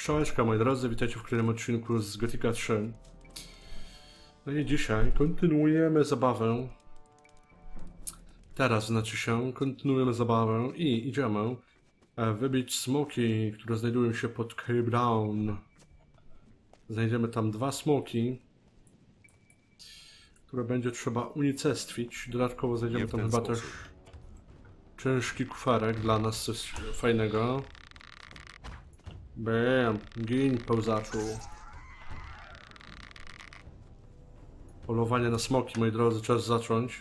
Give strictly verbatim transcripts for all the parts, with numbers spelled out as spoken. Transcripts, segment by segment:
Cześć, moi drodzy, witajcie w kolejnym odcinku z Gothica trzy. No i dzisiaj kontynuujemy zabawę. Teraz znaczy się, kontynuujemy zabawę i idziemy wybić smoki, które znajdują się pod Cape Brown. Znajdziemy tam dwa smoki, które będzie trzeba unicestwić. Dodatkowo znajdziemy tam chyba też ciężki kuferek dla nas, coś fajnego. Bam, gin pełzaczu. Polowanie na smoki, moi drodzy, czas zacząć.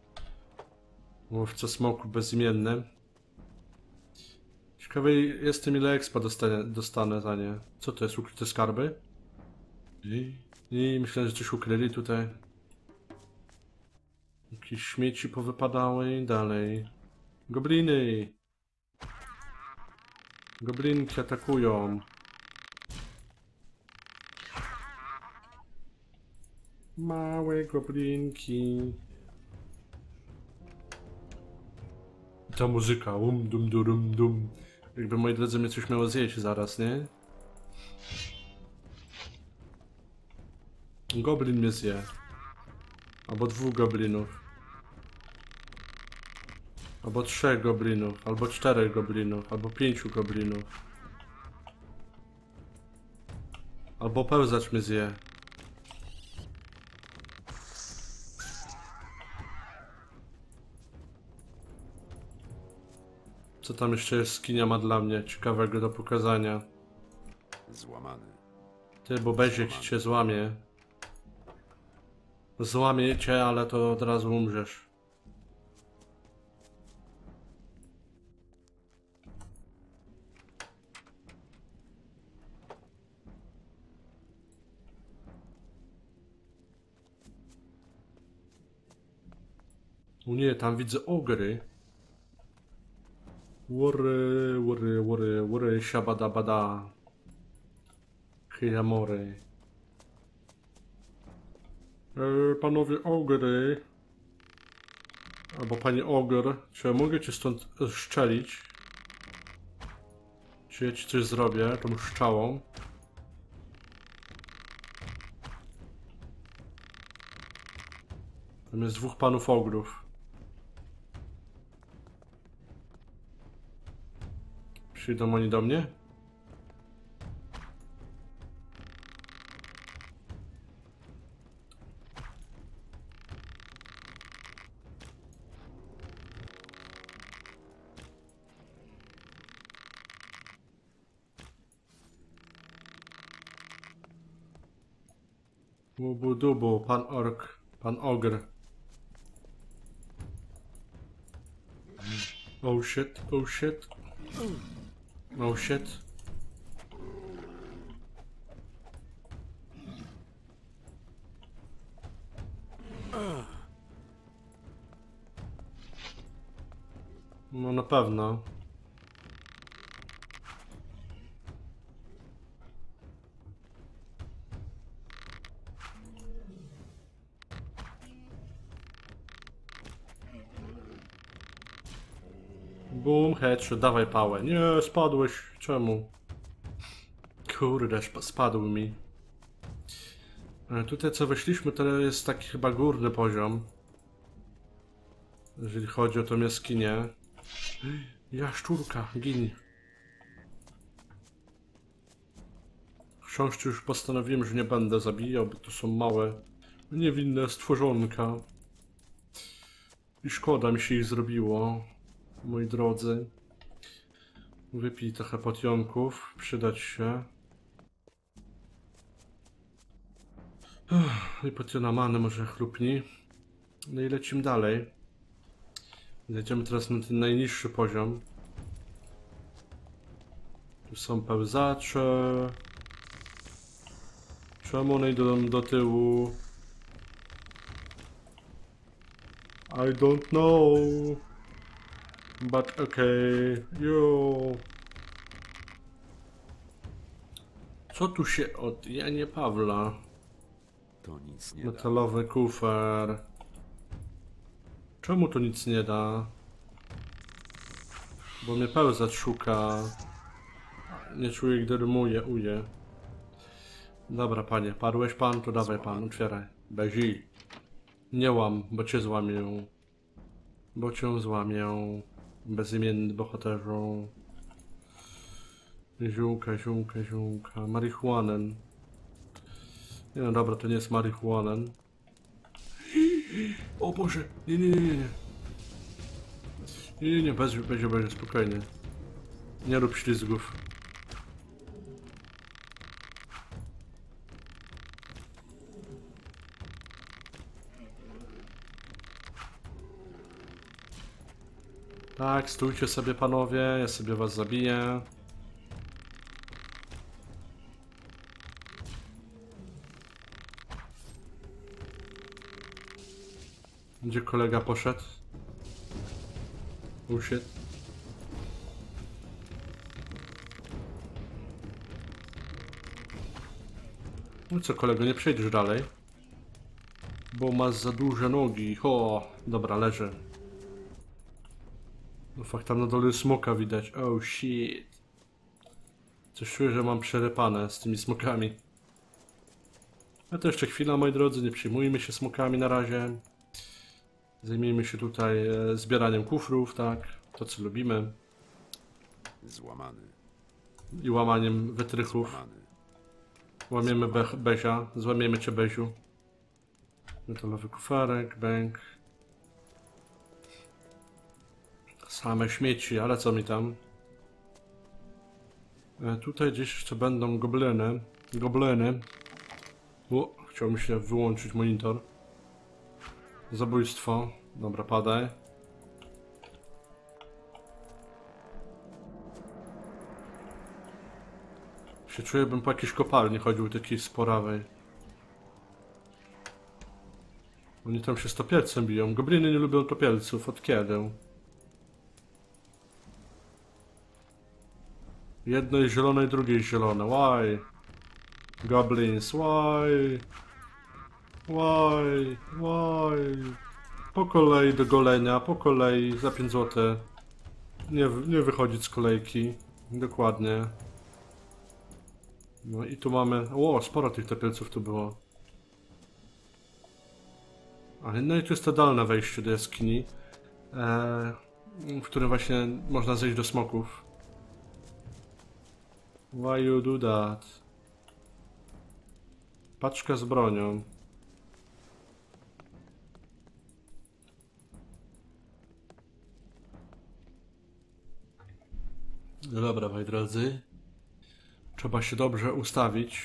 Łowca smoku bezimienny. Ciekawy jestem, ile expa dostanę, dostanę za nie. Co to jest? Ukryte skarby? I, i myślałem, że coś ukryli tutaj. Jakieś śmieci powypadały i dalej. Gobliny! Goblinki atakują. Małe goblinki. Ta muzyka, um dum dum dum. Jakby, moi drodzy, mnie coś miało zjeść zaraz, nie? Goblin mnie zje. Albo dwóch goblinów. Albo trzech goblinów, albo czterech goblinów, albo pięciu goblinów. Albo pełzacz mnie zje. Co tam jeszcze jest skinia ma dla mnie ciekawego do pokazania? Złamany. Ty, bo Beziek cię złamie. Złamie cię, ale to od razu umrzesz. O nie, tam widzę ogry. Łory, łory, łory, łory, siabadabada. Hijamory. Eee, panowie ogry. Albo panie ogr. Czy ja mogę cię stąd szczelić? Czy ja ci coś zrobię tą szczałą? Tam jest dwóch panów ogrów. Przyjdą oni do mnie? Bubu dubu, pan ork, pan ogr. Oh shit, oh shit. Oh shit. No na pewno. Boom, headshot, dawaj pałę. Nie, spadłeś. Czemu? Kurde, spadł mi. Tutaj co weszliśmy, to jest taki chyba górny poziom. Jeżeli chodzi o tą jaskinię. Jaszczurka, gin. Chrząszczy już postanowiłem, że nie będę zabijał, bo to są małe, niewinne stworzonka. I szkoda mi się ich zrobiło, moi drodzy. Wypij trochę potionków, przydać się. I potiona many może chlupni. No i lecimy dalej. Zejdziemy teraz na ten najniższy poziom. Tu są pełzacze. Czemu one idą do tyłu? I don't know. But okay. Yo. Co tu się od Janie Pawla? To nic nie da. Metalowy kufer. Czemu to nic nie da? Bo mnie pełzacz szuka. nie czuję, gdy rymuję, uje. Dobra, panie, padłeś pan, to dawaj pan, otwieraj. Bezi. Nie łam, bo cię złamię. Bo cię złamię. Bezimienny bohaterzu. Ziółka, ziółka, ziółka. Marihuanen. Nie no dobra, to nie jest marihuanen. O Boże, nie, nie, nie, nie. Nie, nie, nie, bez, bez, bez, spokojnie. Nie rób ślizgów. Tak, stójcie sobie panowie, ja sobie was zabiję. Gdzie kolega poszedł? Usiadł. No co kolego, nie przejdziesz dalej? Bo masz za duże nogi. O, dobra, leży. No fakt, tam na dole smoka widać. Oh shit. Coś czuję, że mam przerypane z tymi smokami. A to jeszcze chwila, moi drodzy, nie przejmujmy się smokami na razie. Zajmijmy się tutaj e, zbieraniem kufrów, tak? To co lubimy. Złamany. I łamaniem wytrychów. Złamany. Łamiemy be Bezia. Złamiemy cię, Beziu. Metalowy kufarek, bęk. Same śmieci, ale co mi tam? E, tutaj gdzieś jeszcze będą gobliny. Gobliny. O, chciał mi się wyłączyć monitor. Zabójstwo. Dobra, padaj. Się czuję, bym po jakiejś kopalni chodził, takiej sporawej. Oni tam się z topielcem biją. Gobliny nie lubią topielców. Od kiedy? Jedno jest zielone i drugie jest zielone. Why? Goblins, why? Why? Why? Po kolei do golenia, po kolei za pięć złotych. Nie, nie wychodzić z kolejki. Dokładnie. No i tu mamy... O, sporo tych topielców tu było. Ale no i tu jest to dolne wejście do jaskini, e, w którym właśnie można zejść do smoków. Why you do that? Paczka z bronią. No dobra, moi drodzy. Trzeba się dobrze ustawić.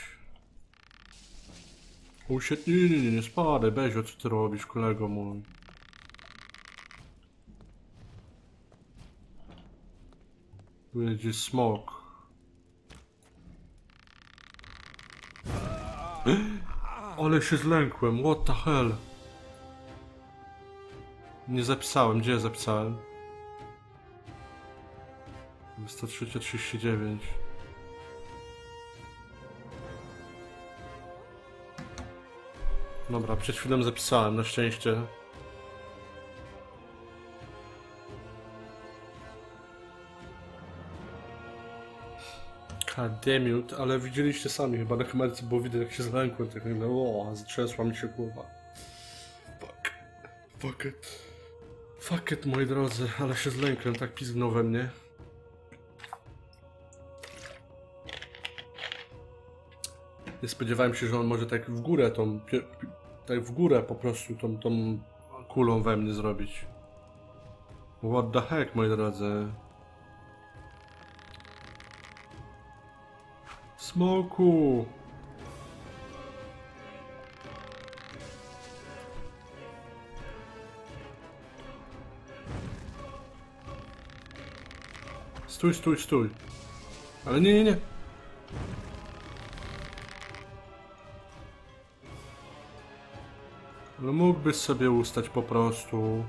Usiedź... Nie, nie, nie, nie spadaj, Bezio, co ty robisz, kolego mój? Tu jest gdzieś smok. Ale się zlękłem, what the hell? Nie zapisałem, gdzie ja zapisałem? sto trzydzieści dziewięć. Dobra, przed chwilą zapisałem, na szczęście. Kademiut, ale widzieliście sami chyba na kamerce, było widać jak się zlękłem, tak nagle, o, zatrzęsła mi się głowa. Fuck. Fuck it. Fuck it, moi drodzy, ale się zlękłem, tak pizgnął we mnie. Nie spodziewałem się, że on może tak w górę tą, tak w górę po prostu tą, tą kulą we mnie zrobić. What the heck, moi drodzy. Smoku! Stój, stój, stój. Ale nie, nie, nie. Ale mógłbyś sobie ustać po prostu.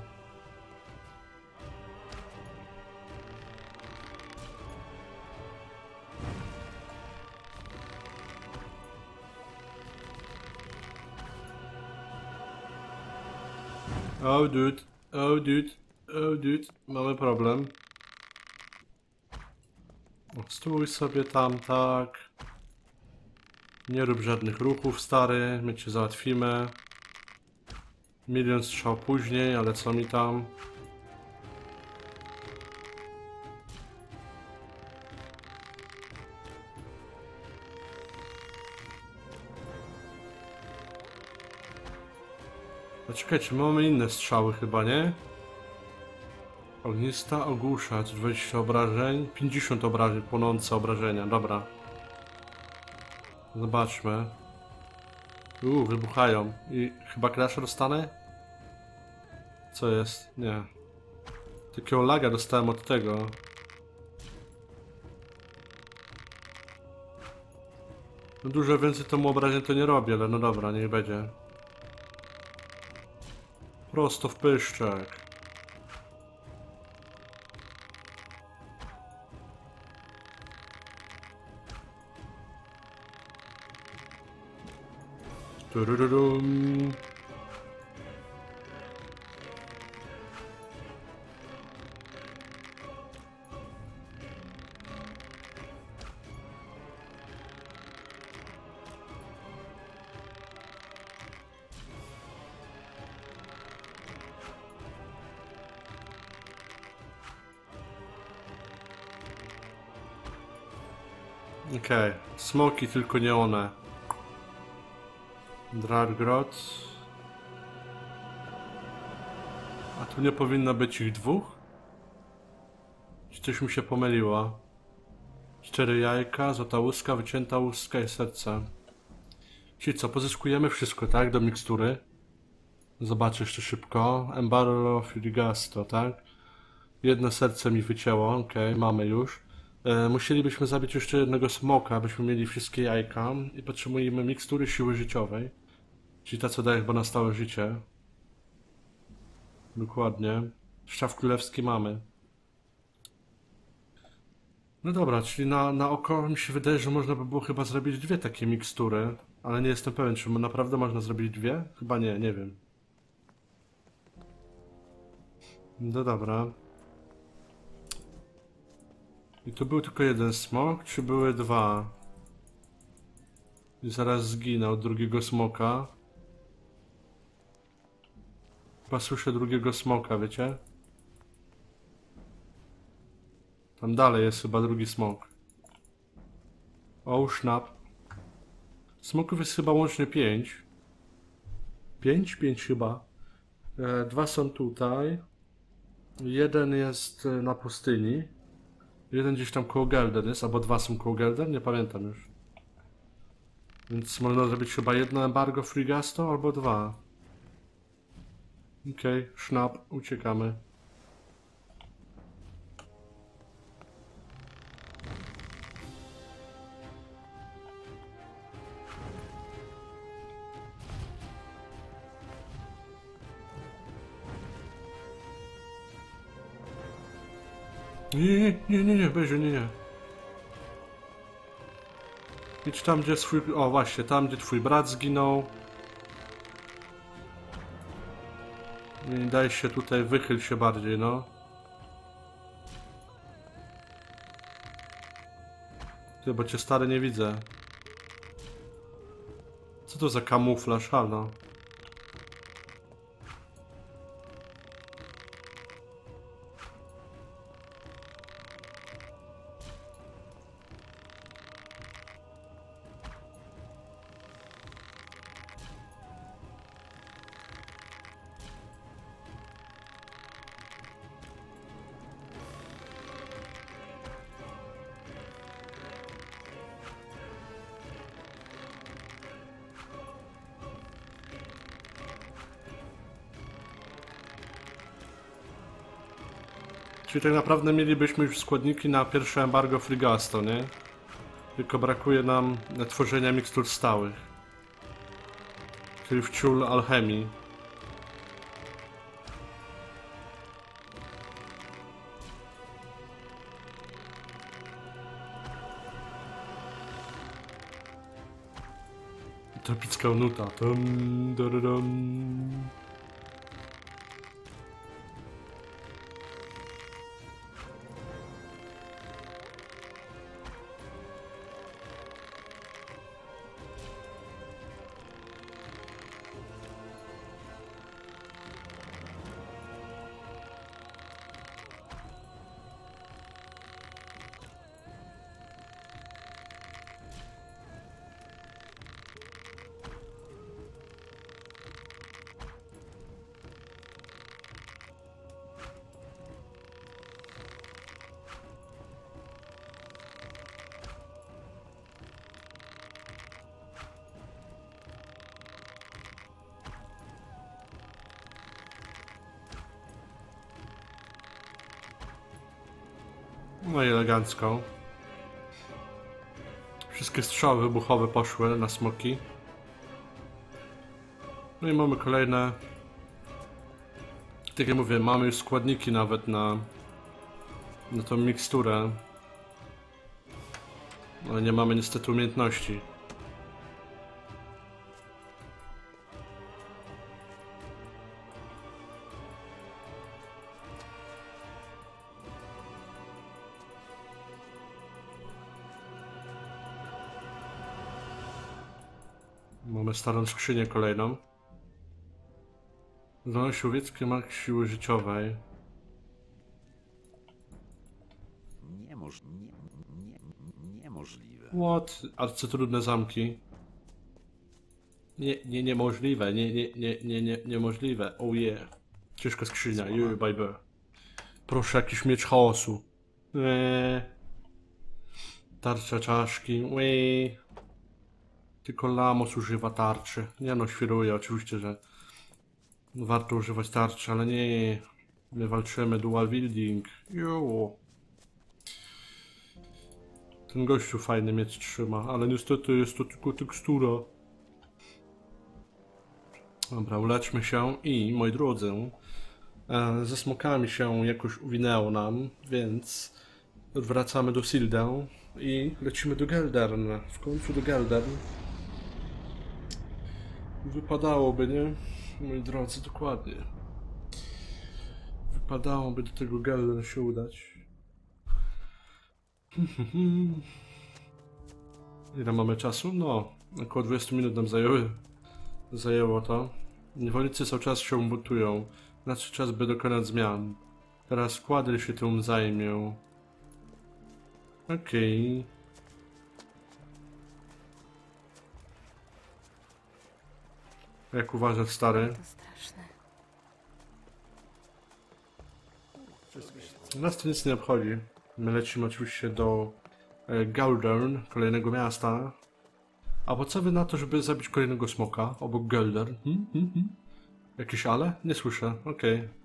Oh dude, oh dude, oh dude, mamy problem. O Stój sobie tam, tak. Nie rób żadnych ruchów, stary. My cię załatwimy. Milion strzał później, ale co mi tam? No czekajcie, mamy inne strzały chyba, nie? Ognista ogłuszacz, dwadzieścia obrażeń, pięćdziesiąt obrażeń, płonące obrażenia, dobra. Zobaczmy. Uuu, wybuchają. I chyba crash dostanę? Co jest? Nie. Takiego laga dostałem od tego. No dużo więcej temu obrażeń to nie robię, ale no dobra, niech będzie. Prosto w pyszczek. Turururum. Okej, okay. Smoki, tylko nie one. Drargrot. A tu nie powinno być ich dwóch? Czy coś mi się pomyliło? Cztery jajka, złota łuska, wycięta łuska i serce. Czyli co, pozyskujemy wszystko, tak? Do mikstury. Zobaczę jeszcze szybko. Embargo Furigasto, tak? Jedno serce mi wycięło, okej, okay, mamy już. E, musielibyśmy zabić jeszcze jednego smoka, abyśmy mieli wszystkie jajka. I potrzebujemy mikstury siły życiowej. Czyli ta, co daje chyba na stałe życie. Dokładnie. Szczaw królewski mamy. No dobra, czyli na, na oko mi się wydaje, że można by było chyba zrobić dwie takie mikstury. Ale nie jestem pewien, czy naprawdę można zrobić dwie? Chyba nie, nie wiem. No dobra. I tu był tylko jeden smok, czy były dwa? I zaraz zginął od drugiego smoka. Chyba słyszę drugiego smoka, wiecie? Tam dalej jest chyba drugi smok. Oh, snap. Smoków jest chyba łącznie pięć. Pięć? Pięć chyba. E, dwa są tutaj. Jeden jest na pustyni. Jeden gdzieś tam koło Gelden jest, albo dwa są koło Gelden, nie pamiętam już. Więc można zrobić chyba jedno embargo Frigasto, albo dwa. Okej, okay, sznap, uciekamy. Nie, nie, nie, nie, nie, Beziu, nie, nie. Idź tam, gdzie swój... O, właśnie, tam, gdzie twój brat zginął. I daj się tutaj, wychyl się bardziej, no. Ty, bo cię stary nie widzę. Co to za kamuflaż, halo? Czyli tak naprawdę mielibyśmy już składniki na pierwsze embargo Frigasto, nie? Tylko brakuje nam tworzenia mikstur stałych. Czyli w ciul alchemii. Tropicka nuta. Dum, dum, dum. No i elegancko. Wszystkie strzały wybuchowe poszły na smoki. No i mamy kolejne. Tak jak mówię, mamy już składniki nawet na, na tą miksturę. Ale nie mamy niestety umiejętności. Mamy starą skrzynię kolejną. Zdolność łowieckie mark siły życiowej. Niemoż... Nie, nie, niemożliwe. What? Arcytrudne zamki. Nie, nie, niemożliwe, nie, nie, nie, nie, nie, niemożliwe. Oh yeah. Ciężka skrzynia, you baby. Proszę, jakiś miecz chaosu. Eee. Tarcza czaszki, Eee. Tylko Lamos używa tarczy. Nie no, świruję, oczywiście, że warto używać tarczy, ale nie. My walczymy dual wielding. Jo. Ten gościu fajny miecz trzyma, ale niestety jest to tylko tekstura. Dobra, uleczmy się i, moi drodzy, e, ze smokami się jakoś uwinęło nam, więc wracamy do Sildę i lecimy do Geldern. W końcu do Geldern. Wypadałoby, nie? Moi drodzy, dokładnie. Wypadałoby do tego Geldern się udać. Ile mamy czasu? No, około dwadzieścia minut nam zajęły. Zajęło to. Niewolnicy cały czas się buntują. Znaczy czas by dokonać zmian. Teraz Quadryl się tym zajmie. Okej. Okay. Jak uważasz, stary? To straszne. Nas to nic nie obchodzi. My lecimy oczywiście do e, Geldern, kolejnego miasta. A po co wy na to, żeby zabić kolejnego smoka obok Geldern? Hmm? Hmm? Hmm? Jakieś ale? Nie słyszę. Okej. Okay.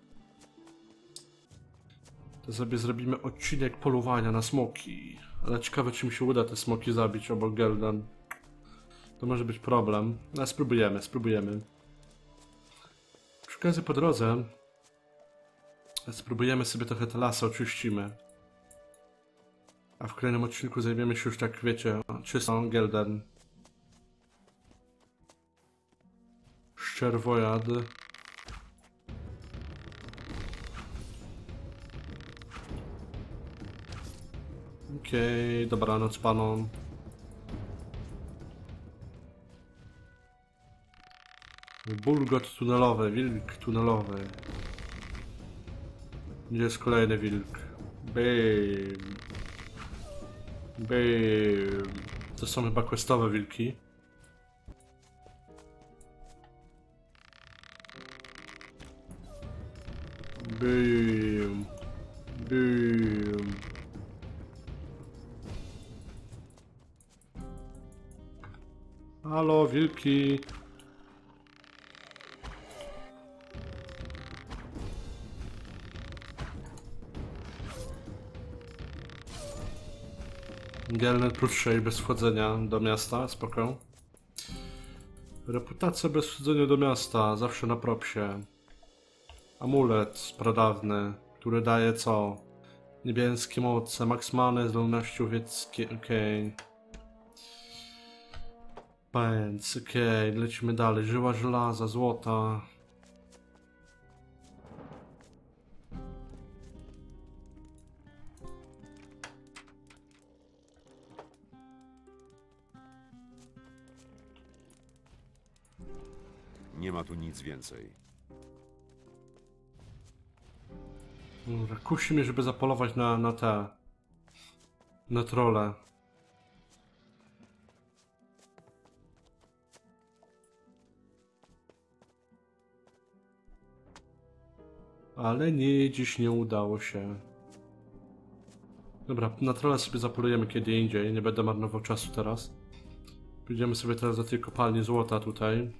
To sobie zrobimy odcinek polowania na smoki. Ale ciekawe, czy mi się uda te smoki zabić obok Geldern. To może być problem. No, spróbujemy, spróbujemy. Przy okazji po drodze spróbujemy sobie trochę te lasy oczyścimy. A w kolejnym odcinku zajmiemy się już, tak wiecie, czystą Geldern. Szczerwojad. Okej, okay, dobranoc panom. Bulgot tunelowy, wilk tunelowy. Gdzie jest kolejny wilk? Bym. Bym. To są chyba questowe wilki. Bym. Bym. Halo, wilki. Geldern plus sześć bez wchodzenia do miasta, spoko. Reputacja bez wchodzenia do miasta, zawsze na propsie. Amulet pradawny, który daje co? Niebieskie moce, maksmalne zdolności łowieckie, okej. Okay. Więc, okej, okay, lecimy dalej. Żyła żelaza, złota. Nie ma tu nic więcej. Dobra, kusi mnie, żeby zapolować na, na te... na trolle. Ale nie, dziś nie udało się. Dobra, na trolle sobie zapolujemy kiedy indziej, nie będę marnował czasu teraz. Pójdziemy sobie teraz do tej kopalni złota tutaj.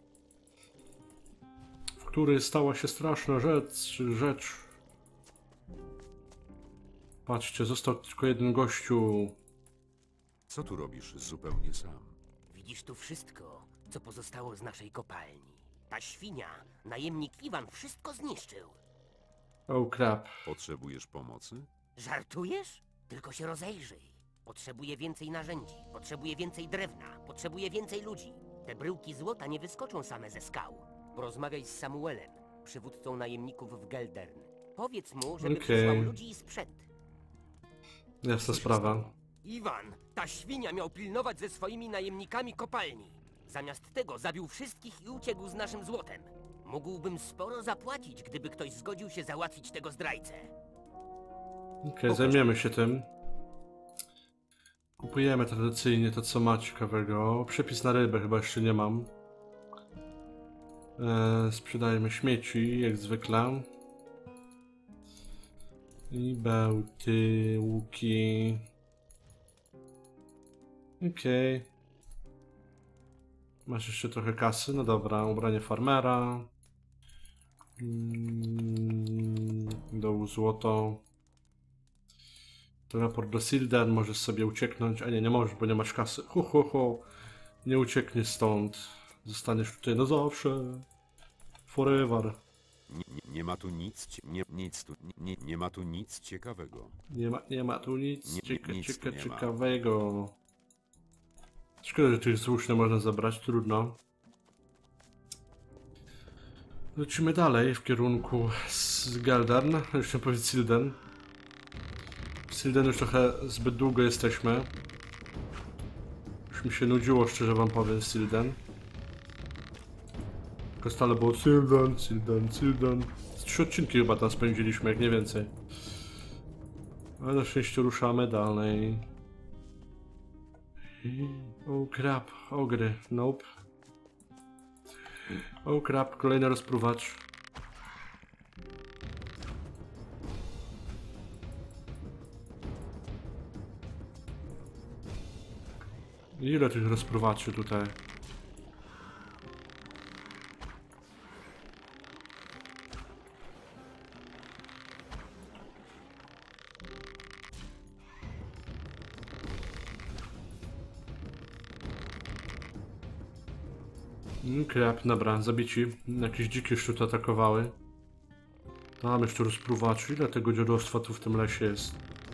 W której stała się straszna rzecz, rzecz. Patrzcie, został tylko jeden gościu. Co tu robisz zupełnie sam? Widzisz tu wszystko, co pozostało z naszej kopalni. Ta świnia, najemnik Iwan, wszystko zniszczył. Oh crap. Potrzebujesz pomocy? Żartujesz? Tylko się rozejrzyj. Potrzebuję więcej narzędzi, potrzebuję więcej drewna, potrzebuję więcej ludzi. Te bryłki złota nie wyskoczą same ze skał. Porozmawiaj z Samuelem, przywódcą najemników w Geldern. Powiedz mu, żeby Okej. przysłał ludzi i sprzęt. Jasna sprawa. Iwan, ta świnia miał pilnować ze swoimi najemnikami kopalni. Zamiast tego zabił wszystkich i uciekł z naszym złotem. Mógłbym sporo zapłacić, gdyby ktoś zgodził się załatwić tego zdrajcę. Okej, zajmiemy się tym. Kupujemy tradycyjnie to, co ma ciekawego. Przepis na rybę chyba jeszcze nie mam. Eee, sprzedajemy śmieci, jak zwykle. I bełty, łuki. Okej. Okay. Masz jeszcze trochę kasy? No dobra, ubranie farmera. Mm, do złoto. Teleport do Silden, możesz sobie ucieknąć. A nie, nie możesz, bo nie masz kasy. Hu, hu, hu. Nie uciekniesz stąd. Zostaniesz tutaj na zawsze. Forever. Nie, nie, nie ma tu nic, cie- nie, nic tu, nie, nie ma tu nic ciekawego. Nie ma, nie ma tu nic, Nie- cieka, nic tu cieka, nie ma. ciekawego. Szkoda, że tych złóż nie można zabrać, trudno. Lecimy dalej w kierunku z Geldern, już nie powiedzieć Silden. W Silden już trochę zbyt długo jesteśmy. Już mi się nudziło, szczerze wam powiem, Silden. Tylko stale było Silden, Silden, Silden. Z trzy odcinki chyba tam spędziliśmy, jak nie więcej. Ale na szczęście ruszamy dalej. O crap, ogry, nope. O crap, kolejny rozpruwacz. Ile tych rozpruwaczy tutaj? Krap, dobra, zabici. Jakieś dzikie szczuty atakowały. Tam jeszcze rozpruwaczy. Ile tego dziadostwa tu w tym lesie jest?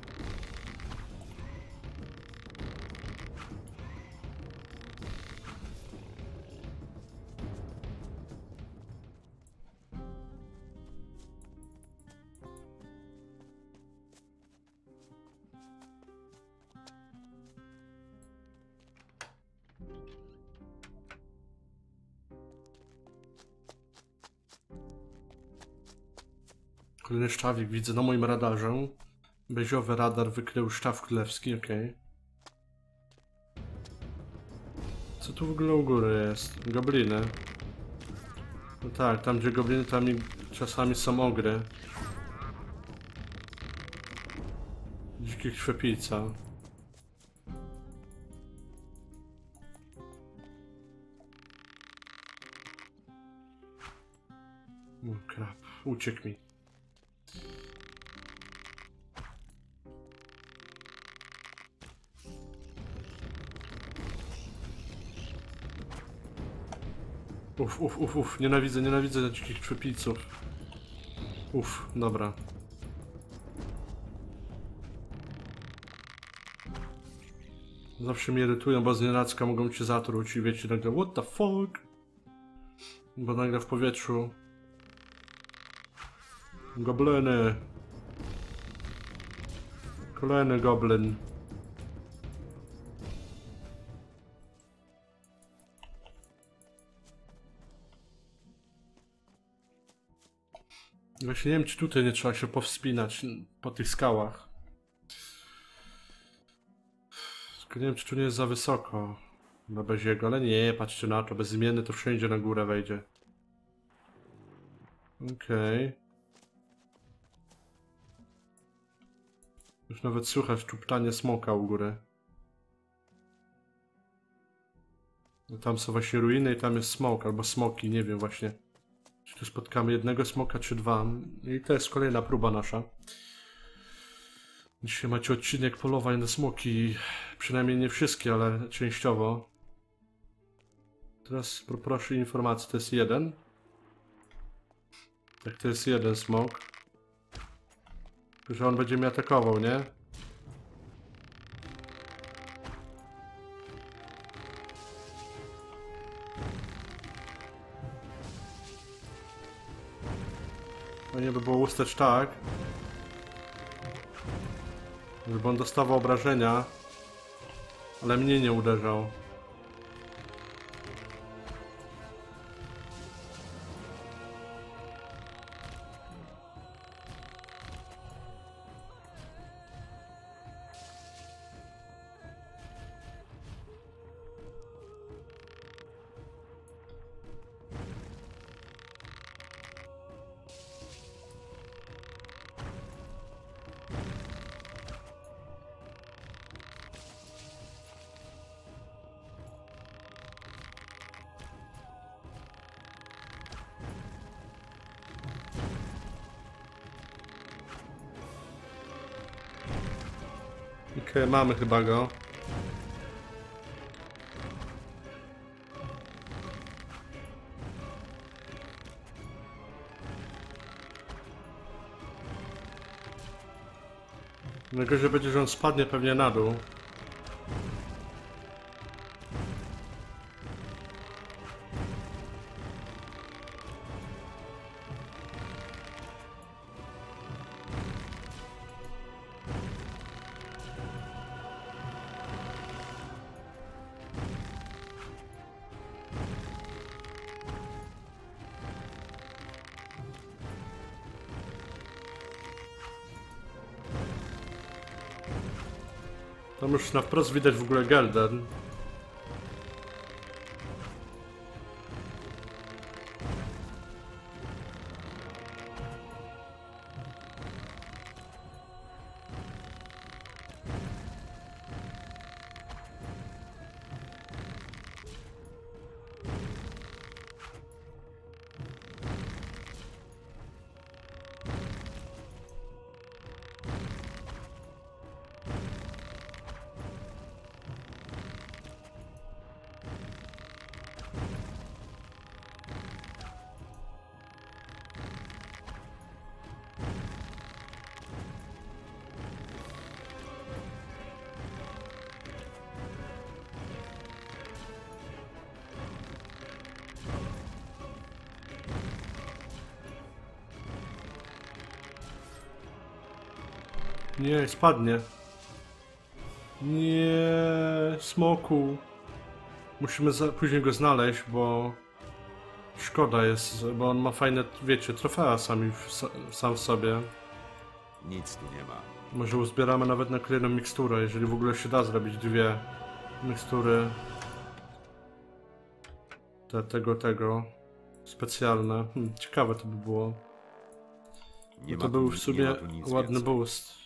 Kolejny szczawik widzę na moim radarze. Beziowy radar wykrył szczaw królewski, okej. Okay. Co tu w ogóle u góry jest? Gobliny. No tak, tam gdzie gobliny, tam i czasami są ogry. Dzikie krwepica. O krap, uciekł mi. Uf, uf, uf, uf, nienawidzę, nienawidzę dzikich przepiców. Uf, dobra. Zawsze mnie irytują, bo z nienacka mogą cię zatruć i wiecie nagle what the fuck? Bo nagle w powietrzu gobliny. Kolejny goblin. Właśnie nie wiem, czy tutaj nie trzeba się powspinać po tych skałach. Tylko nie wiem, czy tu nie jest za wysoko na Beziego, ale nie, patrzcie na to, bezimienny to wszędzie na górę wejdzie. Okej. Okay. Już nawet słychać czuptanie smoka u góry. No tam są właśnie ruiny i tam jest smok, albo smoki, nie wiem właśnie. Czy tu spotkamy jednego smoka, czy dwa. I to jest kolejna próba nasza. Dzisiaj macie odcinek polowań na smoki. Przynajmniej nie wszystkie, ale częściowo. Teraz poproszę informację, to jest jeden. Tak, to jest jeden smok. Że on będzie mnie atakował, nie? Fajnie by było ustać tak, żeby on dostawał obrażenia, ale mnie nie uderzał. Okej, okay, mamy chyba go. Najgorzej będzie, że on spadnie pewnie na dół. Tam już na wprost widać w ogóle Gelden. Nie, spadnie. Nie, smoku. Musimy za, później go znaleźć, bo szkoda jest, bo on ma fajne, wiecie, trofea sami w, sam w sobie. Nic tu nie ma. Może uzbieramy nawet na kolejną miksturę, jeżeli w ogóle się da zrobić dwie mikstury. Te, tego, tego. Specjalne. Hmm, ciekawe to by było. Nie to ma był tu, w sumie nie ma tu nic ładny więcej. boost.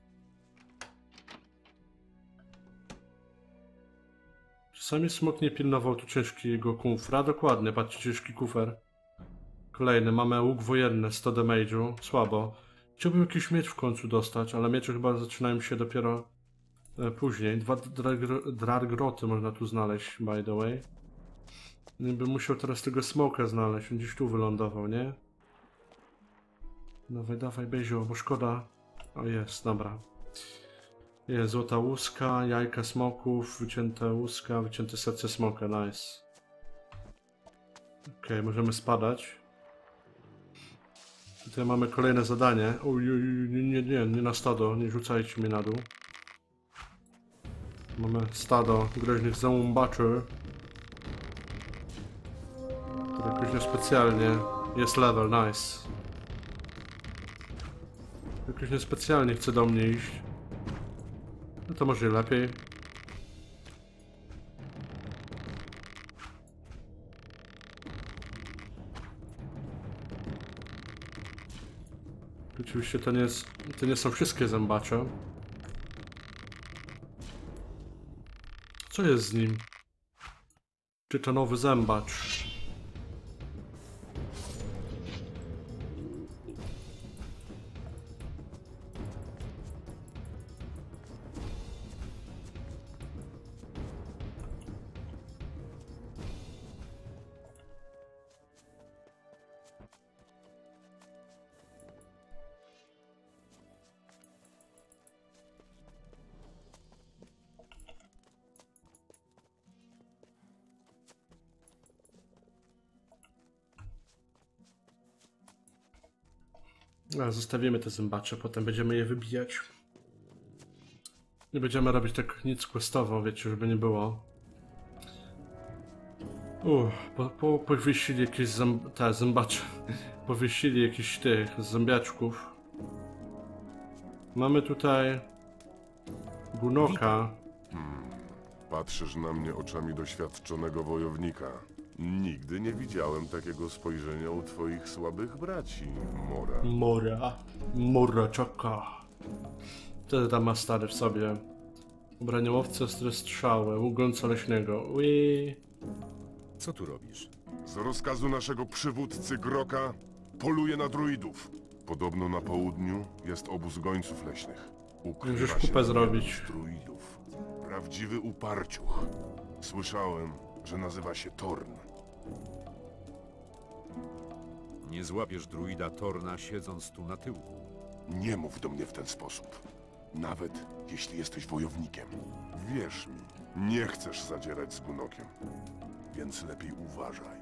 Czasami smok nie pilnował tu ciężkiego kufra. Dokładnie, patrzcie, ciężki kufer. Kolejny, mamy łuk wojenny, sto damage'u. Słabo. Chciałbym jakiś miecz w końcu dostać, ale miecze chyba zaczynają się dopiero e, później. Dwa drargroty można tu znaleźć, by the way. Bym musiał teraz tego smoka znaleźć, on gdzieś tu wylądował, nie? Dawaj, dawaj, Bezio, bo szkoda. O, jest, dobra. Jest złota łuska, jajka smoków, wycięte łuska, wycięte serce smoka, nice. Okej, okay, możemy spadać. Tutaj mamy kolejne zadanie. Uj, nie, nie, nie, nie na stado, nie rzucajcie mnie na dół. Mamy stado groźnych zombaczy, które jakoś niespecjalnie jest level, nice. Jakoś niespecjalnie chce do mnie iść. No to może lepiej. Oczywiście to nie jest, to nie są wszystkie zębacze. Co jest z nim? Tytanowy zębacz. A, zostawimy te zębacze, potem będziemy je wybijać. Nie będziemy robić tak nic questowo, wiecie, żeby nie było. Uff, po, po, powiesili jakieś zęb... te zębacze. Powiesili jakiś tych zębiaczków. Mamy tutaj Gunoka. Patrzysz na mnie oczami doświadczonego wojownika. Nigdy nie widziałem takiego spojrzenia u twoich słabych braci, Mora. Mora. Mora czaka. Co tam ma stary w sobie? Ubraniowce, ostre strzały, ugonca leśnego. Ui. Co tu robisz? Z rozkazu naszego przywódcy Groka poluje na druidów. Podobno na południu jest obóz gońców leśnych. Ukrywa Możesz się kupę tam zrobić. jeden z druidów. Prawdziwy uparciuch. Słyszałem, że nazywa się Torn. Nie złapiesz druida Torna siedząc tu na tyłku. Nie mów do mnie w ten sposób. Nawet jeśli jesteś wojownikiem. Wierz mi, nie chcesz zadzierać z Gunokiem. Więc lepiej uważaj.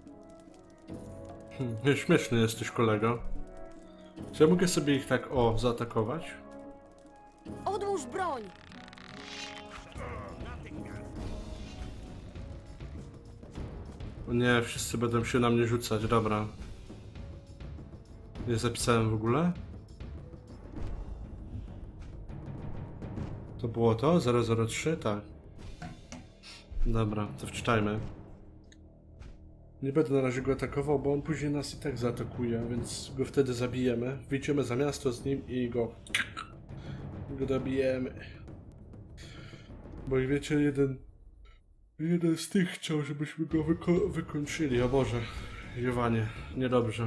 Hmm, śmieszny jesteś, kolego. Czy ja mogę sobie ich tak, o, zaatakować? Odłóż broń! O nie, wszyscy będą się na mnie rzucać, dobra. Nie zapisałem w ogóle? To było to? zero zero trzy? Tak. Dobra, to wczytajmy. Nie będę na razie go atakował, bo on później nas i tak zaatakuje, więc go wtedy zabijemy. Wyjdziemy za miasto z nim i go... go dobijemy. Bo i wiecie, jeden... jeden z tych chciał, żebyśmy go wyko wykończyli. O Boże, Jowanie, niedobrze.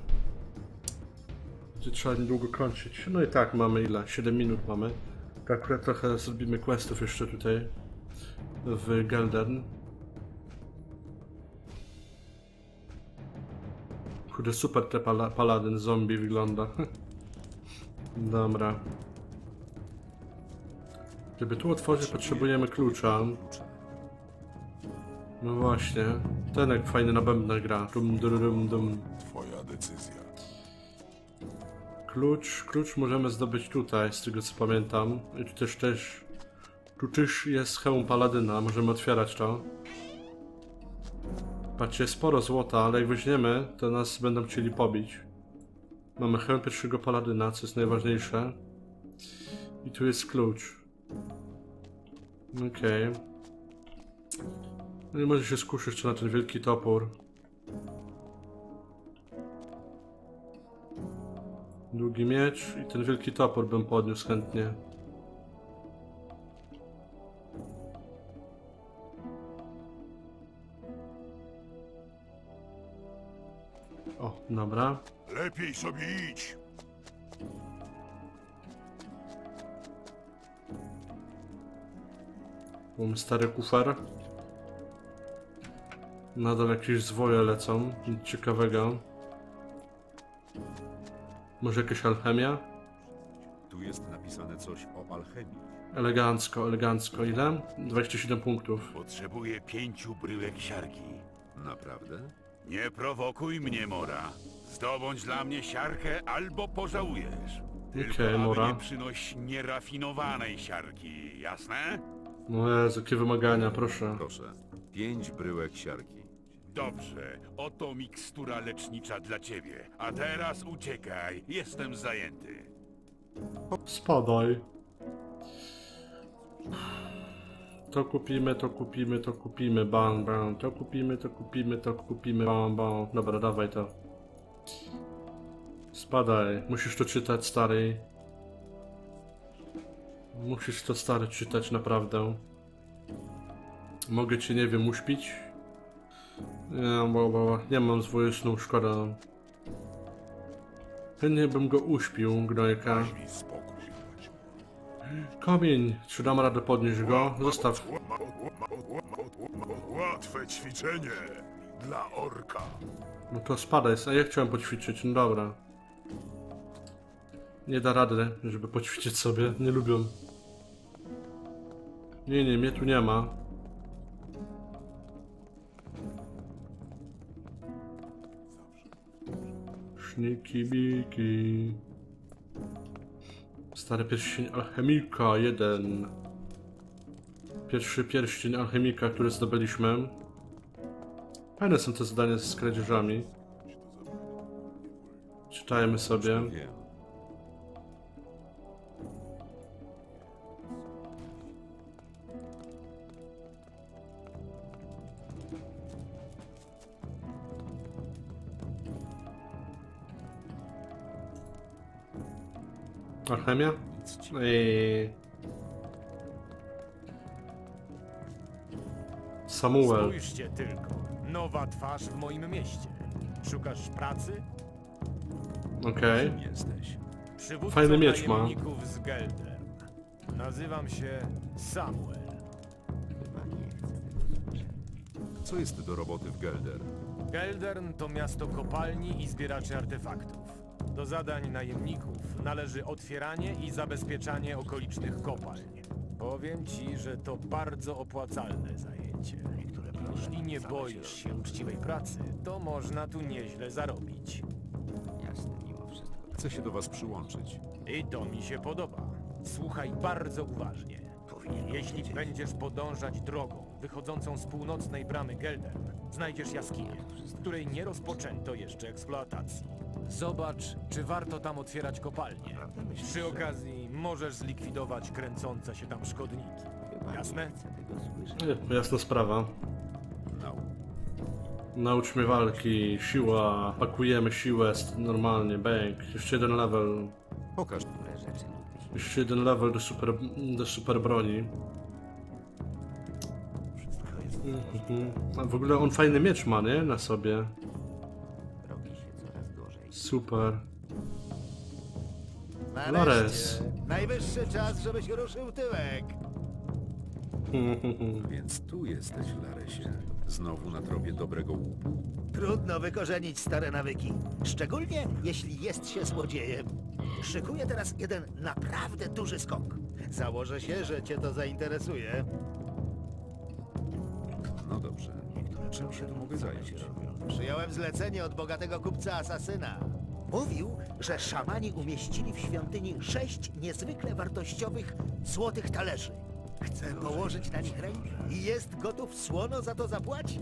Będzie trzeba niedługo kończyć. No i tak, mamy ile? siedem minut mamy. To akurat trochę zrobimy questów jeszcze tutaj w Geldern. Kurde, super te pala paladyn zombie wygląda. Dobra. Żeby tu otworzyć, potrzebujemy klucza. No właśnie. Ten jak fajny na bębnach gra. Dum, dum, dum, dum. Twoja decyzja. Klucz, klucz możemy zdobyć tutaj, z tego co pamiętam. I tu też też... Tu też jest hełm paladyna, możemy otwierać to. Patrzcie, sporo złota, ale jak weźmiemy, to nas będą chcieli pobić. Mamy hełm pierwszego paladyna, co jest najważniejsze. I tu jest klucz. Okej. Okay. No i może się skusić jeszcze na ten wielki topór. Długi miecz i ten wielki topór bym podniósł chętnie. O, dobra. Lepiej sobie idź. Mamy stary kufer. Nadal jakieś zwoje lecą. Nic ciekawego. Może jakaś alchemia? Tu jest napisane coś o alchemii. Elegancko, elegancko. Ile? dwadzieścia siedem punktów. Potrzebuję pięciu bryłek siarki. Naprawdę? Nie prowokuj mnie, Mora. Zdobądź dla mnie siarkę albo pożałujesz. Tylko Okej, aby Mora. nie przynoś nierafinowanej siarki, jasne? No Jezu, jakie wymagania, proszę. Proszę. Pięć bryłek siarki. Dobrze, oto mikstura lecznicza dla ciebie. A teraz uciekaj, jestem zajęty. Spadaj. To kupimy, to kupimy, to kupimy, bam, bam. To kupimy, to kupimy, to kupimy, bam, bam. Dobra, dawaj to. Spadaj. Musisz to czytać, stary. Musisz to, stary, czytać naprawdę. Mogę cię, nie wiem, uśpić? Nie, bo, bo nie mam zwoju snu, szkoda. Chętnie bym go uśpił, gnojka. Daj mi spokój. Kamień, czy dam radę podnieść go? Zostaw. Łatwe ćwiczenie dla orka. No to spadaj, a ja chciałem poćwiczyć, no dobra. Nie da rady, żeby poćwiczyć sobie, nie lubią. Nie, nie, mnie tu nie ma. Szniki biki. Stary pierścień alchemika, jeden. Pierwszy pierścień alchemika, który zdobyliśmy. Fajne są te zadania z kradzieżami. Czytajmy sobie. Wiem. Alchemia? Nic ci Eee. Samuel. Spójrzcie tylko. Nowa twarz w moim mieście. Szukasz pracy? Okej. Kim jesteś? Przywódcą Fajny miecz ma. najemników z Geldern. Nazywam się Samuel. Co jest do roboty w Gelder? Geldern to miasto kopalni i zbieraczy artefaktów. Do zadań najemników należy otwieranie i zabezpieczanie okolicznych kopalń. Powiem ci, że to bardzo opłacalne zajęcie. Jeśli nie boisz się uczciwej pracy, to można tu nieźle zarobić. Jasne, mimo wszystko. Chcę się do was przyłączyć. I to mi się podoba. Słuchaj bardzo uważnie. Jeśli będziesz podążać drogą wychodzącą z północnej bramy Geldern, znajdziesz jaskinię, w której nie rozpoczęto jeszcze eksploatacji. Zobacz, czy warto tam otwierać kopalnię. Przy okazji możesz zlikwidować kręcące się tam szkodniki. Jasne? Nie, jasna sprawa. No. Naucz mnie walki, siła, pakujemy siłę st- normalnie, bang. Jeszcze jeden level. Pokaż. Które rzeczy nigdy się Jeszcze jeden level do super, do super broni. Mhm. A w ogóle on fajny miecz ma, nie? Na sobie. robi się coraz gorzej. Super. Nareszcie. Lares. Najwyższy czas, żebyś ruszył tyłek. Więc tu jesteś, Laresie. Znowu na tropie dobrego łupu. Trudno wykorzenić stare nawyki, szczególnie jeśli jest się złodziejem. Szykuję teraz jeden naprawdę duży skok. Założę się, że cię to zainteresuje. No dobrze. Czym się tu mogę zająć? Przyjąłem zlecenie od bogatego kupca asasyna. Mówił, że szamani umieścili w świątyni sześć niezwykle wartościowych złotych talerzy. Chcę położyć na nich rękę i jest gotów słono za to zapłacić.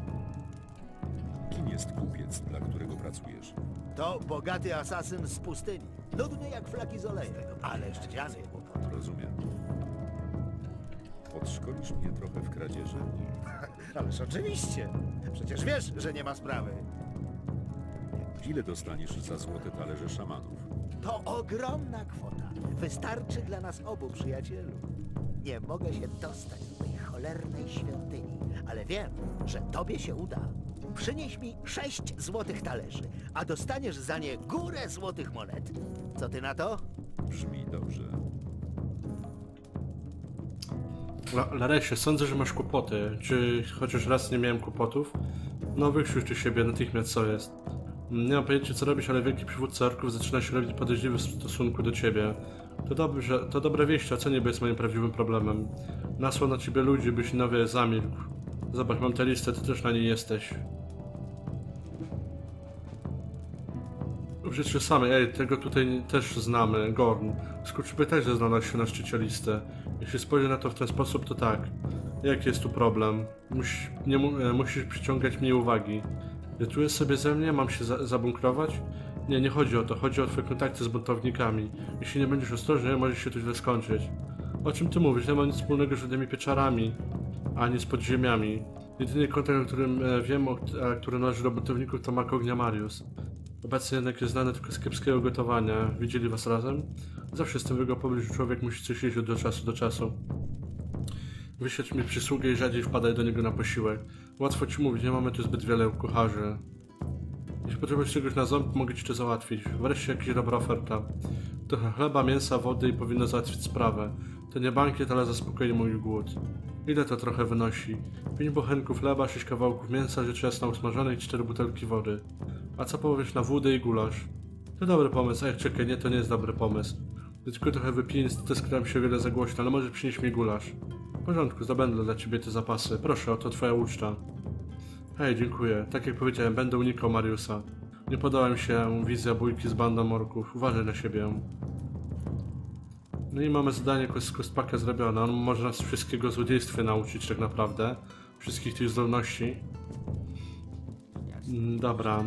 Kim jest kupiec, dla którego pracujesz? To bogaty asasyn z pustyni. Nudny jak flaki z olejem, ale szdziany. Rozumiem. Podszkolisz mnie trochę w kradzieży? Ależ oczywiście. Przecież wiesz, że nie ma sprawy. Ile dostaniesz za złote talerze szamanów? To ogromna kwota. Wystarczy dla nas obu, przyjacielu. Nie mogę się dostać do tej cholernej świątyni, ale wiem, że tobie się uda. Przynieś mi sześć złotych talerzy, a dostaniesz za nie górę złotych monet. Co ty na to? Brzmi dobrze. La- Laresie, sądzę, że masz kłopoty. Czy chociaż raz nie miałem kłopotów? No wykrztuś tu siebie natychmiast, co jest. Nie mam pojęcia, co robisz, ale wielki przywódca orków zaczyna się robić podejrzliwy w stosunku do ciebie. To dobrze, to dobre wieści, a co niby jest moim prawdziwym problemem? Nasłał na ciebie ludzi, byś nowy zamilkł. Zobacz, mam tę listę, ty też na niej jesteś. W życiu samej, ej, tego tutaj też znamy, Gorn. Skurczyby także znalazł się na szczycie listy. Jeśli spojrzę na to w ten sposób, to tak. Jaki jest tu problem? Musi, nie mu, e, musisz przyciągać mniej uwagi. Wietujesz sobie ze mnie? Mam się za, zabunkrować? Nie, nie chodzi o to. Chodzi o twoje kontakty z buntownikami. Jeśli nie będziesz ostrożny, może się to źle skończyć. O czym ty mówisz? Nie ma nic wspólnego z żadnymi pieczarami, ani z podziemiami. Jedyny kontakt, o którym e, wiem, o, a, który należy do buntowników, to mak ognia Marius. Obecnie jednak jest znany tylko z kiepskiego gotowania. Widzieli was razem? Zawsze jestem w jego pobliżu, człowiek musi coś jeść od czasu do czasu. Wyświadcz mi przysługę i rzadziej wpadaj do niego na posiłek. Łatwo ci mówić, nie mamy tu zbyt wiele kucharzy. Jeśli potrzebujesz czegoś na ząb, mogę ci to załatwić. Wreszcie jakaś dobra oferta. Trochę chleba, mięsa, wody i powinno załatwić sprawę. To nie bankiet, ale zaspokoi mój głód. Ile to trochę wynosi? Pięć bochenków chleba, sześć kawałków mięsa, rzecz jasna usmażone i cztery butelki wody. A co powiesz na wódę i gulasz? To dobry pomysł, ej, czekaj, nie, to nie jest dobry pomysł. Gdy tylko trochę wypiję, niestety skradam się o wiele za głośno, ale możesz przynieść mi gulasz. W porządku, zdobędę dla ciebie te zapasy. Proszę, oto twoja uczta. Hej, dziękuję. Tak jak powiedziałem, będę unikał Mariusa. Nie podoba mi się wizja bójki z bandą orków. Uważaj na siebie. No i mamy zadanie z Kostpaka zrobione. On może nas wszystkiego złodziejstwa nauczyć tak naprawdę. Wszystkich tych zdolności. Mm, Dobra.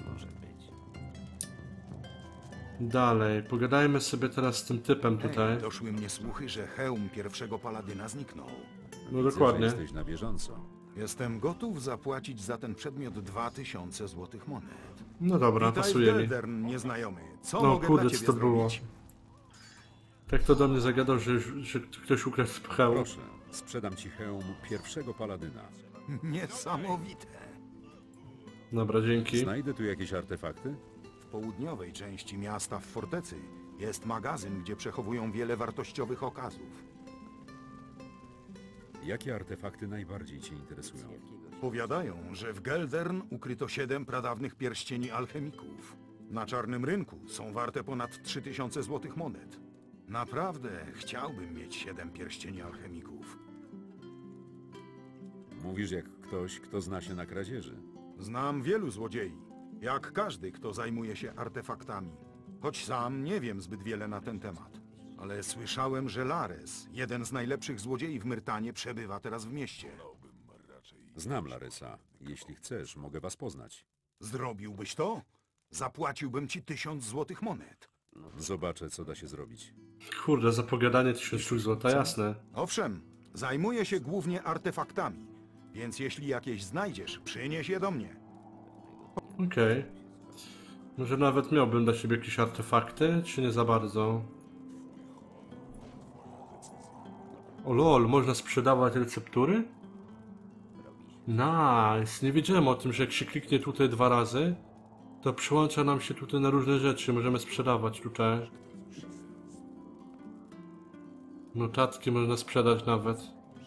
Dalej, pogadajmy sobie teraz z tym typem tutaj. Hej, doszły mnie słuchy, że hełm pierwszego paladyna zniknął. No Widzę, dokładnie. że jesteś na bieżąco. Jestem gotów zapłacić za ten przedmiot dwa tysiące złotych monet. No dobra, Witaj, pasuje mi. Geldern, nieznajomy. Co No mogę kurde, dla co ciebie to było? zrobić? Tak to do mnie zagadał, że, że ktoś ukradł hełm. Proszę, sprzedam ci hełm pierwszego paladyna. Niesamowite. Dobra, dzięki. Znajdę tu jakieś artefakty? W południowej części miasta w fortecy jest magazyn, gdzie przechowują wiele wartościowych okazów. Jakie artefakty najbardziej cię interesują? Powiadają, że w Geldern ukryto siedem pradawnych pierścieni alchemików. Na czarnym rynku są warte ponad trzy tysiące złotych monet. Naprawdę chciałbym mieć siedem pierścieni alchemików. Mówisz jak ktoś, kto zna się na kradzieży. Znam wielu złodziei, jak każdy, kto zajmuje się artefaktami. Choć sam nie wiem zbyt wiele na ten temat. Ale słyszałem, że Lares, jeden z najlepszych złodziei w Myrtanie, przebywa teraz w mieście. Znam Laresa. Jeśli chcesz, mogę was poznać. Zrobiłbyś to? Zapłaciłbym ci tysiąc złotych monet. Zobaczę, co da się zrobić. Kurde, za pogadanie tysiąc sztuk złota, jasne. Owszem, zajmuję się głównie artefaktami, więc jeśli jakieś znajdziesz, przynieś je do mnie. Okej. Może nawet miałbym dla siebie jakieś artefakty, czy nie za bardzo? O lol, można sprzedawać receptury? Nice, nie wiedziałem o tym, że jak się kliknie tutaj dwa razy, to przyłącza nam się tutaj na różne rzeczy, możemy sprzedawać tutaj. Notatki można sprzedać nawet.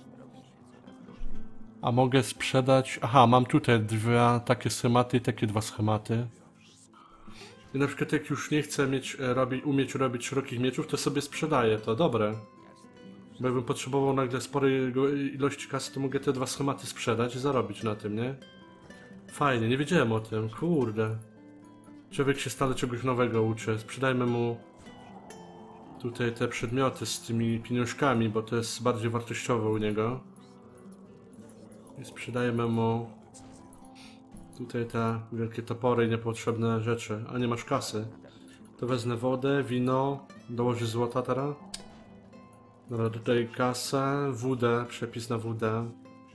A mogę sprzedać... Aha, mam tutaj dwa takie schematy i takie dwa schematy. I na przykład jak już nie chcę mieć, e, robi, umieć robić szerokich mieczów, to sobie sprzedaję, to dobre. Bo jakbym potrzebował nagle sporej go- ilości kasy, to mogę te dwa schematy sprzedać i zarobić na tym, nie? Fajnie, nie wiedziałem o tym, kurde. Człowiek się stale czegoś nowego uczy. Sprzedajmy mu tutaj te przedmioty z tymi pieniążkami, bo to jest bardziej wartościowe u niego. I sprzedajemy mu tutaj te wielkie topory i niepotrzebne rzeczy. A nie masz kasy. To wezmę wodę, wino, dołożę złota teraz. Dobra, tutaj kasę, wódę, przepis na wódę.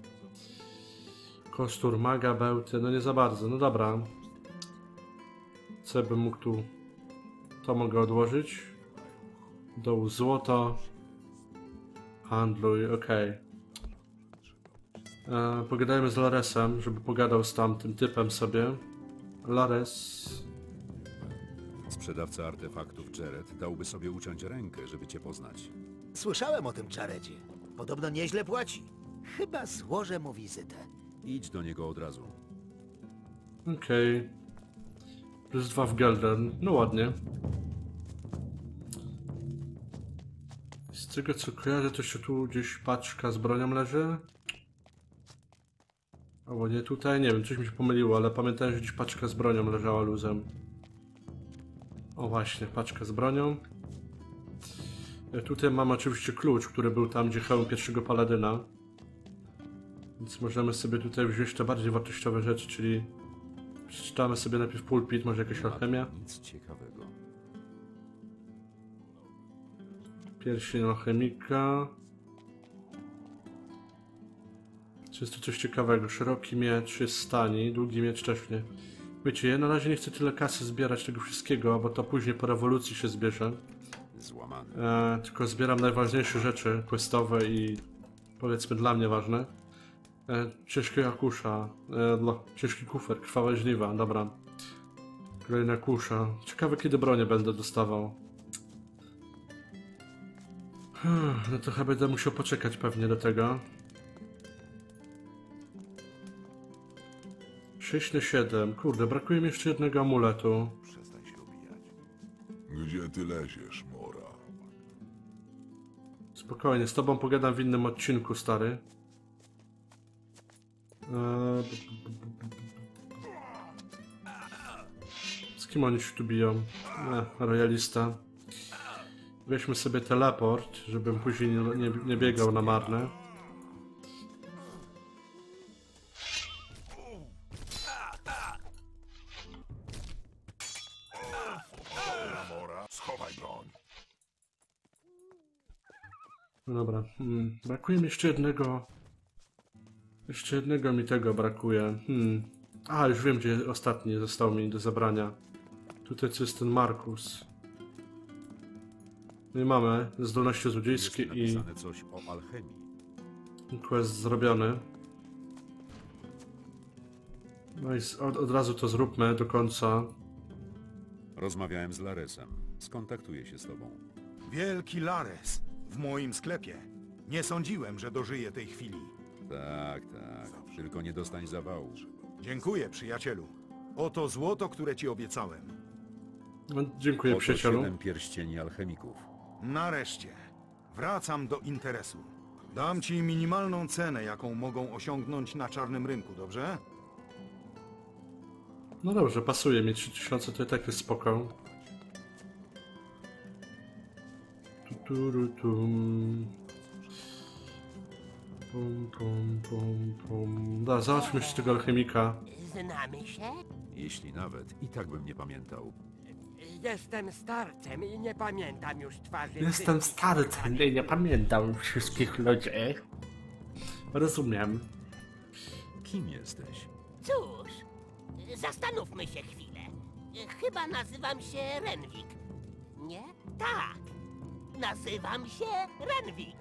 Kostur, maga, bełty, no nie za bardzo, no dobra. Co bym mógł tu... To mogę odłożyć. Dołóż złoto. Handluj, okej. Okay. Pogadajmy z Laresem, żeby pogadał z tamtym typem sobie. Lares... Sprzedawca artefaktów Jared dałby sobie uciąć rękę, żeby cię poznać. Słyszałem o tym Czaredzie. Podobno nieźle płaci. Chyba złożę mu wizytę. Idź do niego od razu. Okej. Okay. Plus dwa w Geldern. No ładnie. Z tego co kojarzę, to się tu gdzieś paczka z bronią leży. Albo nie tutaj, nie wiem, coś mi się pomyliło, ale pamiętałem, że gdzieś paczka z bronią leżała luzem. O właśnie, paczka z bronią. Tutaj mamy oczywiście klucz, który był tam, gdzie hełm pierwszego paladyna. Więc możemy sobie tutaj wziąć te bardziej wartościowe rzeczy, czyli przeczytamy sobie najpierw pulpit, może jakaś alchemia. Nic ciekawego. Pierścień alchemika. Czy jest tu coś ciekawego? Szeroki miecz jest z tani, długi miecz też nie. Wiecie, ja na razie nie chcę tyle kasy zbierać tego wszystkiego, bo to później po rewolucji się zbierze. Złamany. E, tylko zbieram najważniejsze rzeczy questowe i powiedzmy dla mnie ważne. E, ciężkiego kusza, e, dla, ciężki kufer, krwawe żniwa, dobra. Kolejna kusza. Ciekawe kiedy bronię będę dostawał. Hmm, no to chyba będę musiał poczekać pewnie do tego. sześć na siedem, kurde, brakuje mi jeszcze jednego amuletu. Przestań się obijać. Gdzie ty leziesz, Mora? Spokojnie, z tobą pogadam w innym odcinku, stary. Eee... Z kim oni się tu biją? Nie, royalista. Weźmy sobie teleport, żebym później nie, nie, nie biegał na marne. Mora, schowaj broń. No dobra, hmm. brakuje mi jeszcze jednego. Jeszcze jednego mi tego brakuje. Hmm. A, już wiem, gdzie ostatni został mi do zabrania. Tutaj co jest ten Markus. No i mamy zdolności złodziejskie Jest i napisane coś o alchemii. quest zrobiony. No i z- od, od razu to zróbmy do końca. Rozmawiałem z Laresem. Skontaktuję się z tobą. Wielki Lares w moim sklepie. Nie sądziłem, że dożyję tej chwili. Tak, tak. Tylko nie dostań zawału. Dziękuję, przyjacielu. Oto złoto, które ci obiecałem. No, dziękuję, Oto przyjacielu. siedem pierścieni alchemików. Nareszcie. Wracam do interesu. Dam ci minimalną cenę, jaką mogą osiągnąć na czarnym rynku, dobrze? No dobrze, pasuje mi. trzy tysiące to i tak jest spoko. Tu, tu, ru, tum. Pum, pum, pum, pum. Da, zobaczmy jeszcze tego alchemika. Znamy się? Jeśli nawet, i tak bym nie pamiętał. Jestem starcem i nie pamiętam już twarzy. Jestem wszystkich starcem, spotkanych. nie, nie pamiętam wszystkich ludzi. Rozumiem. Kim jesteś? Cóż, zastanówmy się chwilę. Chyba nazywam się Renwik. Nie? Tak. Nazywam się Renwik.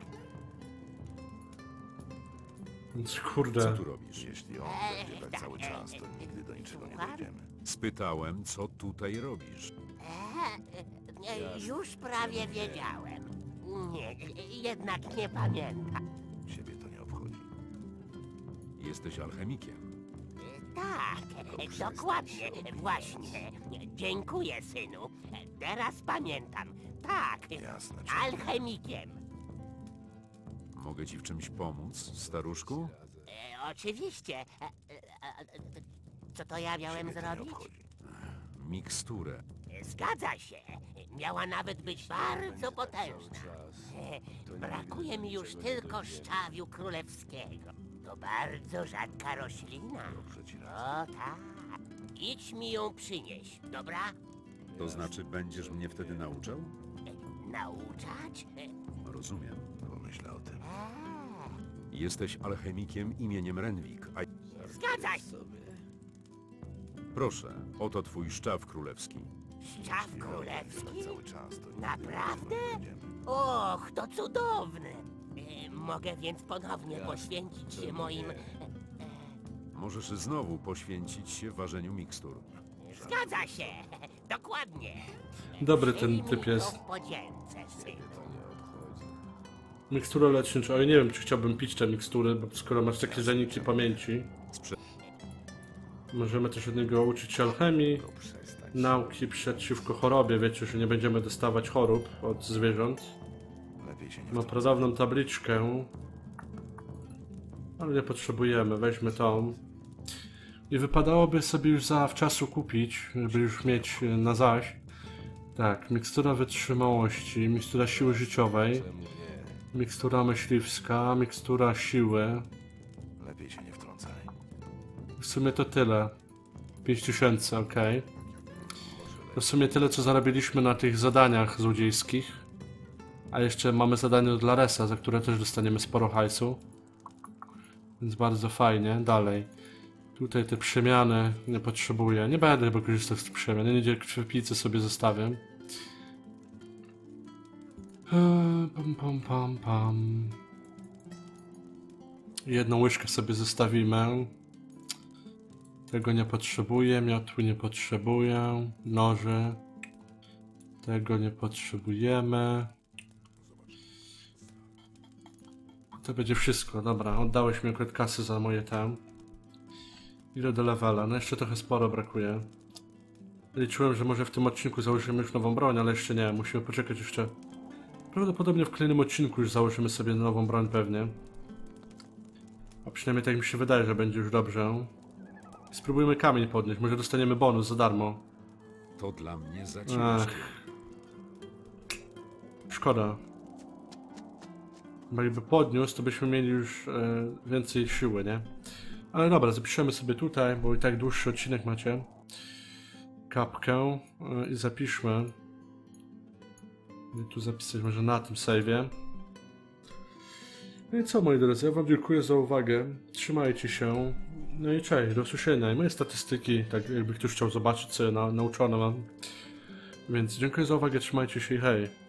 Więc Co kurde. tu robisz? Jeśli on będzie tak cały czas, to nigdy do niczego nie dojdziemy. Spytałem, co tutaj robisz. E, e, już prawie wiedziałem. Nie, jednak nie pamiętam. Ciebie to nie obchodzi. Jesteś alchemikiem. Tak, dokładnie, właśnie. Dziękuję, synu. Teraz pamiętam. Tak, Jasne. alchemikiem. Mogę ci w czymś pomóc, staruszku? E, oczywiście. E, e, e, co to ja miałem Ciebie to nie zrobić? obchodzi. Miksturę. Zgadza się. Miała nawet być bardzo potężna. E, Brakuje mi już tylko szczawiu królewskiego. To bardzo rzadka roślina. O tak. Idź mi ją przynieść, dobra? To znaczy, będziesz mnie wtedy nauczał? E, Nauczać? E, Rozumiem. Pomyślę o tym. a, Jesteś alchemikiem imieniem Renwik, a... Zgadza się. Proszę, oto twój szczaw królewski. Szczaw królewski? Cały czas, to nigdy Naprawdę? do niczego nie dojdziemy. Och, to cudowne. E, Mogę więc ponownie poświęcić się moim... Możesz znowu poświęcić się ważeniu mikstur. Zgadza się. Dokładnie. Dobry ten Przyjmij typ to jest. w podzięce, synu. Mikstura lecznicza. Oj, nie wiem, czy chciałbym pić te mikstury, bo skoro masz takie zaniki pamięci. Sprze Możemy też od niego uczyć się alchemii, nauki przeciwko chorobie. Wiecie, że nie będziemy dostawać chorób od zwierząt. Lepiej się nie Ma pradawną tabliczkę, ale nie potrzebujemy. Weźmy tą. I wypadałoby sobie już zawczasu kupić, żeby już mieć na zaś. Tak, mikstura wytrzymałości, mikstura siły życiowej, mikstura myśliwska, mikstura siły. Lepiej się nie wtrącaj. W sumie to tyle. pięć tysięcy, ok. To w sumie tyle, co zarobiliśmy na tych zadaniach złodziejskich. A jeszcze mamy zadanie od Laresa, za które też dostaniemy sporo hajsu. Więc bardzo fajnie. Dalej. Tutaj te przemiany nie potrzebuję. Nie będę chyba korzystał z tych przemian. Ja nie krwipicy sobie zostawię. Eee, Pam, pam, pam, pam. Jedną łyżkę sobie zostawimy. Tego nie potrzebuję. Miotły nie potrzebuję. Noży. Tego nie potrzebujemy. To będzie wszystko. Dobra, oddałeś mi akurat kasy za moje tam. Ile do levela? No jeszcze trochę sporo brakuje. Liczyłem, że może w tym odcinku założymy już nową broń, ale jeszcze nie. Musimy poczekać jeszcze. Prawdopodobnie w kolejnym odcinku już założymy sobie nową broń pewnie. A przynajmniej tak mi się wydaje, że będzie już dobrze. Spróbujmy kamień podnieść. Może dostaniemy bonus za darmo. To dla mnie za Ach. ciężkie. Szkoda. Bo jakby podniósł, to byśmy mieli już e, więcej siły, nie? Ale dobra, zapiszemy sobie tutaj, bo i tak dłuższy odcinek macie. Kapkę e, i zapiszmy. I tu zapisać może na tym save'ie. No i co, moi drodzy, ja wam dziękuję za uwagę. Trzymajcie się. No i cześć, do usłyszenia. I moje statystyki, tak jakby ktoś chciał zobaczyć, co ja na, nauczone mam. Więc dziękuję za uwagę, trzymajcie się i hej.